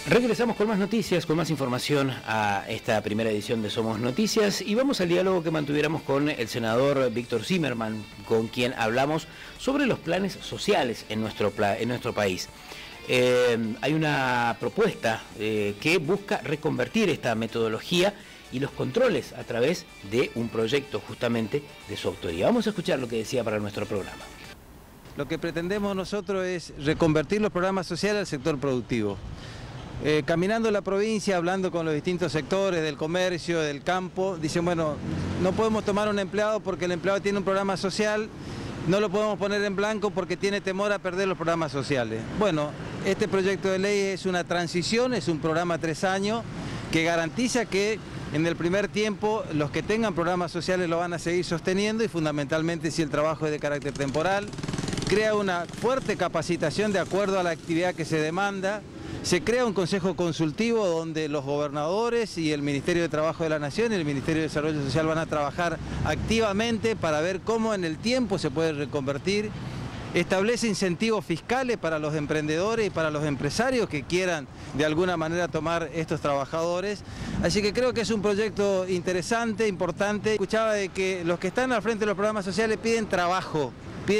Regresamos con más noticias, con más información a esta primera edición de Somos Noticias y vamos al diálogo que mantuviéramos con el senador Víctor Zimmerman, con quien hablamos sobre los planes sociales en nuestro país. Hay una propuesta que busca reconvertir esta metodología y los controles a través de un proyecto justamente de su autoría. Vamos a escuchar lo que decía para nuestro programa. Lo que pretendemos nosotros es reconvertir los programas sociales al sector productivo. Caminando la provincia, hablando con los distintos sectores del comercio, del campo, dicen, bueno, no podemos tomar un empleado porque el empleado tiene un programa social, no lo podemos poner en blanco porque tiene temor a perder los programas sociales. Bueno, este proyecto de ley es una transición, es un programa 3 años que garantiza que en el primer tiempo los que tengan programas sociales lo van a seguir sosteniendo y fundamentalmente si el trabajo es de carácter temporal, crea una fuerte capacitación de acuerdo a la actividad que se demanda. Se crea un consejo consultivo donde los gobernadores y el Ministerio de Trabajo de la Nación y el Ministerio de Desarrollo Social van a trabajar activamente para ver cómo en el tiempo se puede reconvertir. Establece incentivos fiscales para los emprendedores y para los empresarios que quieran de alguna manera tomar estos trabajadores. Así que creo que es un proyecto interesante, importante. Escuchaba de que los que están al frente de los programas sociales piden trabajo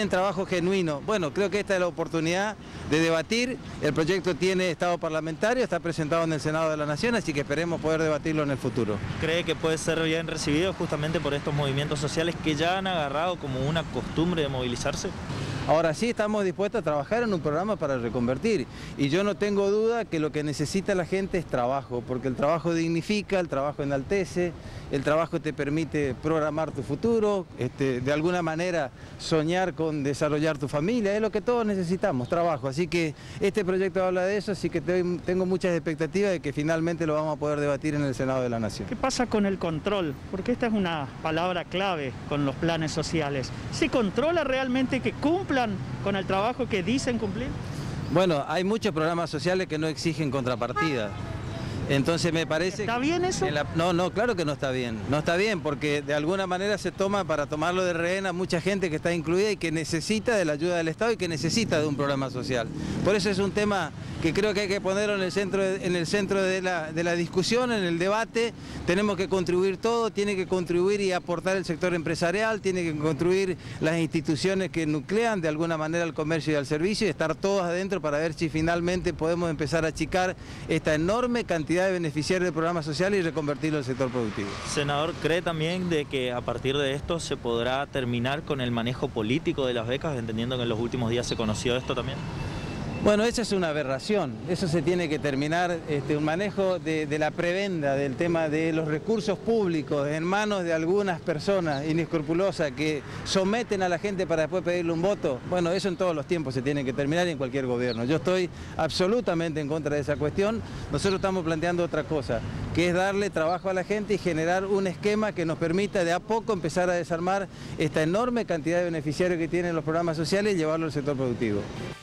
genuino. Bueno, creo que esta es la oportunidad de debatir. El proyecto tiene estado parlamentario, está presentado en el Senado de la Nación, así que esperemos poder debatirlo en el futuro. ¿Cree que puede ser bien recibido justamente por estos movimientos sociales que ya han agarrado como una costumbre de movilizarse? Ahora sí estamos dispuestos a trabajar en un programa para reconvertir y yo no tengo duda que lo que necesita la gente es trabajo, porque el trabajo dignifica, el trabajo enaltece, el trabajo te permite programar tu futuro, de alguna manera soñar con desarrollar tu familia, es lo que todos necesitamos, trabajo. Así que este proyecto habla de eso, así que tengo muchas expectativas de que finalmente lo vamos a poder debatir en el Senado de la Nación. ¿Qué pasa con el control? Porque esta es una palabra clave con los planes sociales. ¿Se controla realmente que cumplan con el trabajo que dicen cumplir? Bueno, hay muchos programas sociales que no exigen contrapartida. Entonces me parece... ¿Está bien eso? No, claro que no está bien. No está bien porque de alguna manera se toma para tomarlo de rehén a mucha gente que está incluida y que necesita de la ayuda del Estado y que necesita de un programa social. Por eso es un tema que creo que hay que ponerlo en el centro de la discusión, en el debate. Tenemos que contribuir todo, tiene que contribuir y aportar el sector empresarial, tiene que contribuir las instituciones que nuclean de alguna manera al comercio y al servicio y estar todos adentro para ver si finalmente podemos empezar a achicar esta enorme cantidad de beneficiarios del programa social y reconvertirlo al sector productivo. Senador, ¿cree también de que a partir de esto se podrá terminar con el manejo político de las becas, entendiendo que en los últimos días se conoció esto también? Bueno, esa es una aberración, eso se tiene que terminar, un manejo de la prebenda, del tema de los recursos públicos en manos de algunas personas inescrupulosas que someten a la gente para después pedirle un voto. Bueno, eso en todos los tiempos se tiene que terminar y en cualquier gobierno. Yo estoy absolutamente en contra de esa cuestión. Nosotros estamos planteando otra cosa, que es darle trabajo a la gente y generar un esquema que nos permita de a poco empezar a desarmar esta enorme cantidad de beneficiarios que tienen los programas sociales y llevarlo al sector productivo.